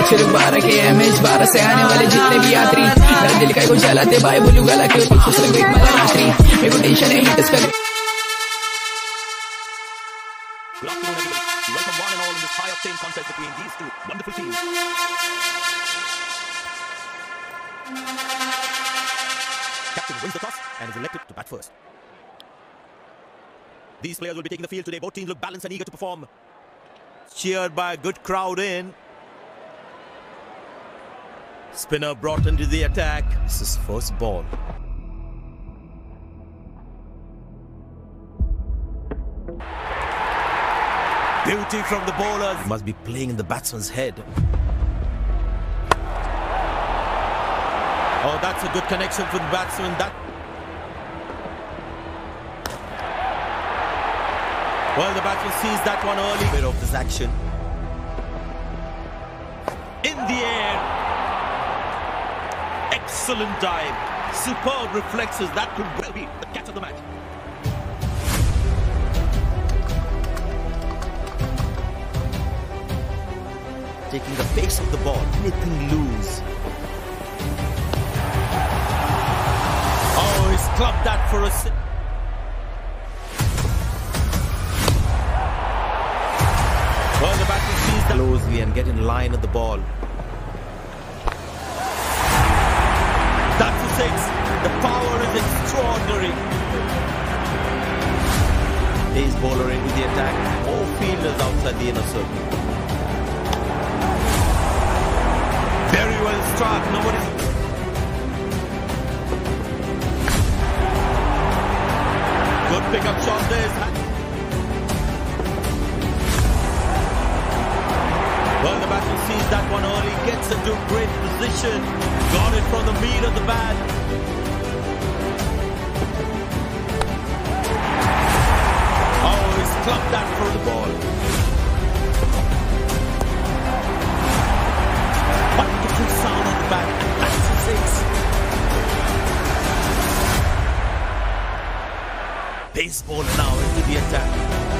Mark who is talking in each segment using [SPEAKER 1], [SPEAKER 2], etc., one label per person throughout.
[SPEAKER 1] सिर्फ 12 के एमएच 12 से आने वाले जितने भी यात्री मेरा दिल का को जलाते भाई बोलू गला क्यों कुछ सिर्फ एक मला रात्रि मेरे को टेंशन है हिट कर
[SPEAKER 2] Good afternoon, everybody. Welcome one and all in this high-octane contest between these two wonderful teams. Captain wins the toss and is elected to bat first. These players will be taking the field today. Both teams look balanced and eager to perform. Cheered by a good crowd in. Spinner brought into the attack. This is first ball. Beauty from the bowler. He must be playing in the batsman's head. Oh, that's a good connection for the batsman. Well, the batsman sees that one early. Bit of this action. In the air. Excellent dive. Superb reflexes. That could well be the catch of the match. Taking the pace of the ball, anything loose. Oh, he's clubbed that for a six. Well, the batsman sees that closely and get in line at the ball. That's a six. The power is extraordinary. Pace bowler into the attack. More fielders outside the inner circle. Very well struck. Nobody. Good pickup shot there. Well, the batsman sees that one early, gets into great position, got it from the meat of the bat. Oh, he's clubbed that for the ball. Wonderful sound on the bat, and that's a six. Pace bowler now into the attack.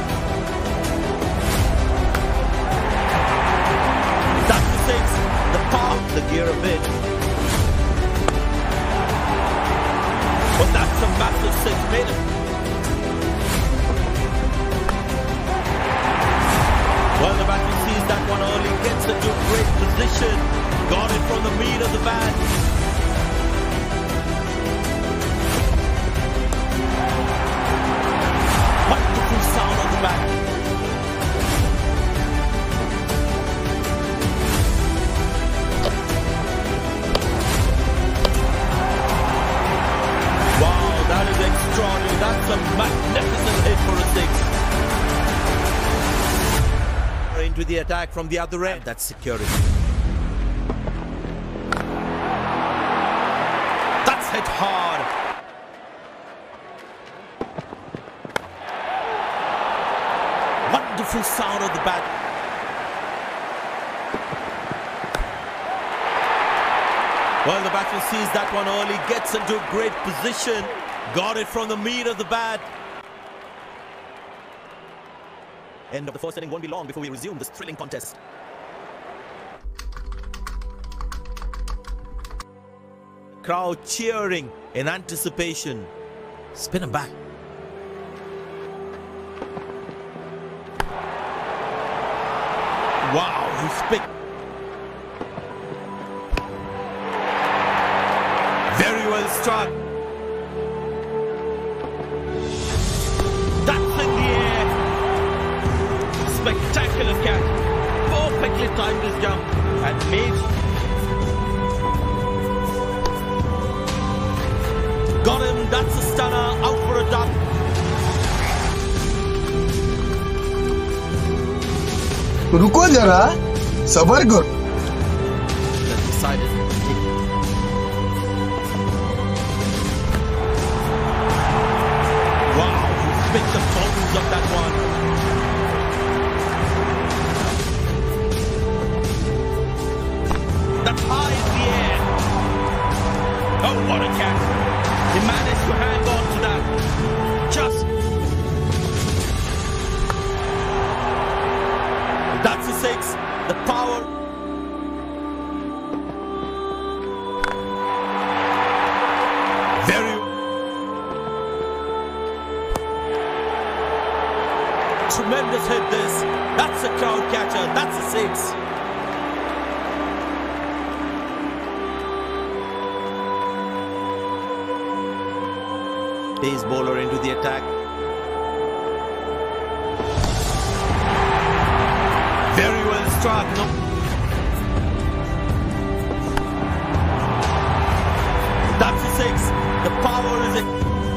[SPEAKER 2] The power, the gear a bit. But that's a massive six, made it. Well, the batsman sees that one early, gets into a great position, got it from the meat of the bat. Wonderful sound on the bat. That is extraordinary. That's a magnificent hit for a six. Into the attack from the other end. That's security. That's hit hard. Wonderful sound of the bat. Well, the batsman sees that one early, gets into a great position. Got it from the meat of the bat. End of the first inning won't be long before we resume this thrilling contest. Crowd cheering in anticipation. Spin him back. Wow, he's picked. Very well struck. Spectacular catch. Perfectly timed his jump and made. Got him. That's a stunner. Out for a duck.
[SPEAKER 3] रुको जरा सबर करो.
[SPEAKER 2] Decided. Wow, he's picked the bones of that one. That's high in the air. Oh, what a catch. He managed to hang on to that. Just. That's a six. The power. Tremendous hit this. That's a crowd catcher. That's a six. Pace bowler into the attack. Very well struck. No. That's a six. The power is it.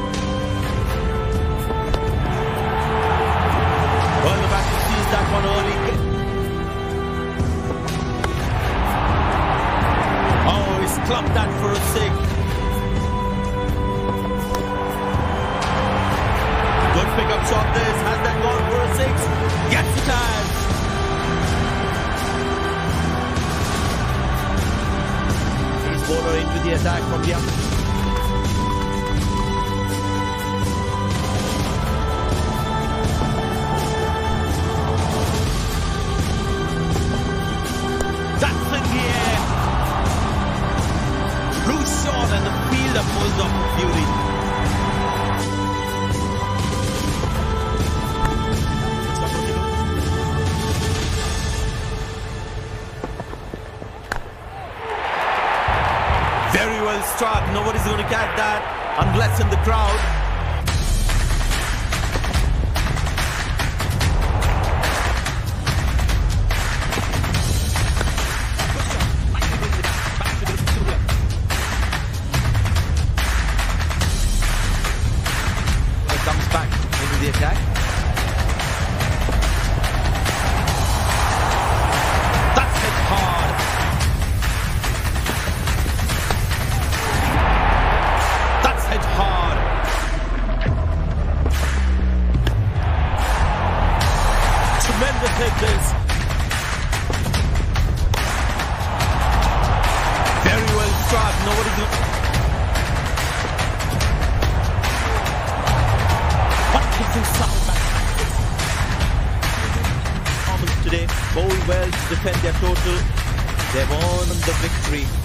[SPEAKER 2] Well, the batsman sees that one early. Oh, he's clubbed that for a six. Good pick-up shot this. Has that gone for a six? Yes, it has. He's bowler into the attack from the up. That's in the air. Loose shot and the fielder pulls off the beauty. Very well struck. Nobody's going to catch that unless in the crowd. It comes back into the attack. That's hit hard. Hard. Tremendous hit this. Very well struck. Nobody's going. What is this sound back? Today, bowl well to defend their total. They've won the victory.